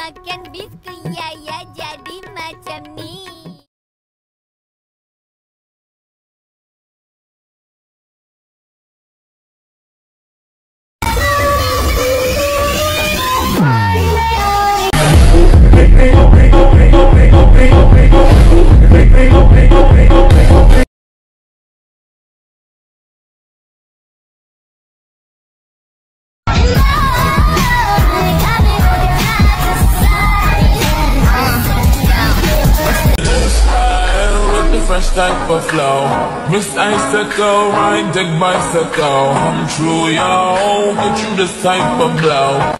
makan biskuit ya jadi macam ni. Fresh type of flow, Miss Icicle, ride deck bicycle. I'm true, yo, get you this type of blow.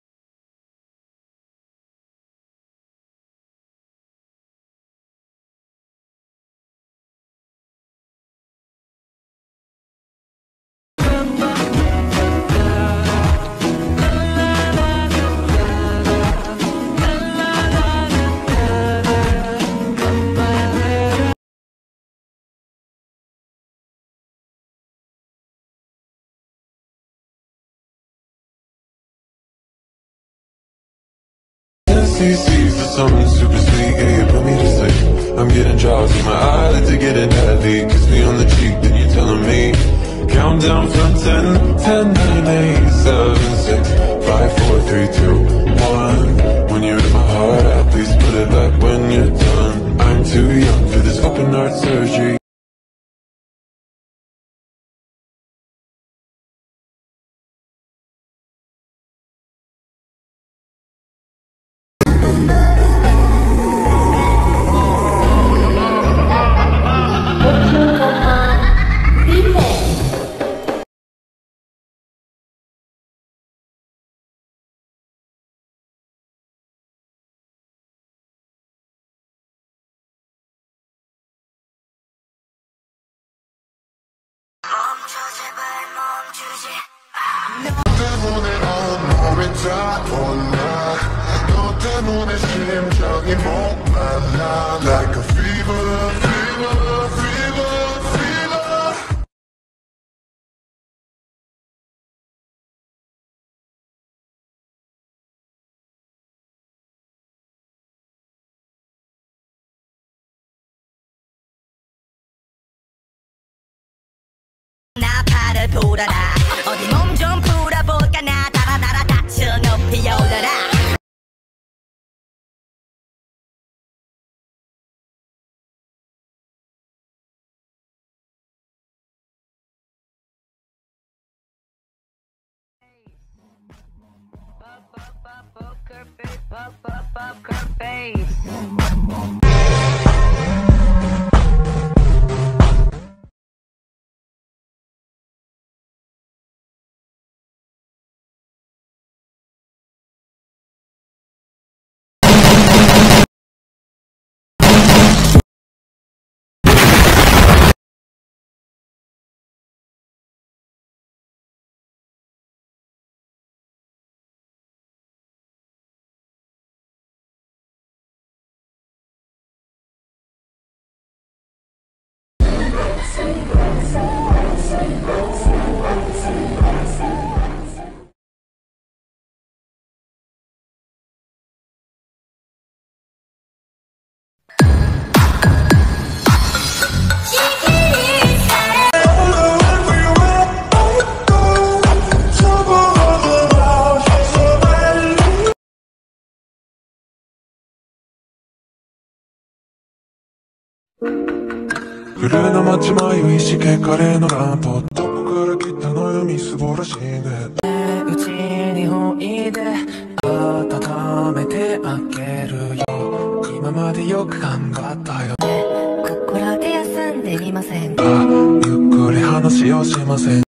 CC for something super sweet, yeah, you put me to sleep. I'm getting drowsy, my eyelids are getting heavy. Kiss me on the cheek, then you're telling me. Countdown from 10, 10, 9, 8, 7, 6, 5, 4, 3, 2, 1. When you're in my heart, please put it back when you're done. I'm too young for this open heart surgery. 너 때문에 온몸이 타올라 너 때문에 심장이 목말라 Like a fever, fever, fever, fever. 나팔을 불어라 어디 몸 좀 풀어볼까 나 달아달아 다쳐 높이 올려라 Poker face, poker face. 그래 나 맞지 마요 이 시계가래 너란 법どこから来たのよみすぼらしいねうちにおいで温めてあげるよ今までよく頑張ったよここらで休んでみませんかゆっくり話をしません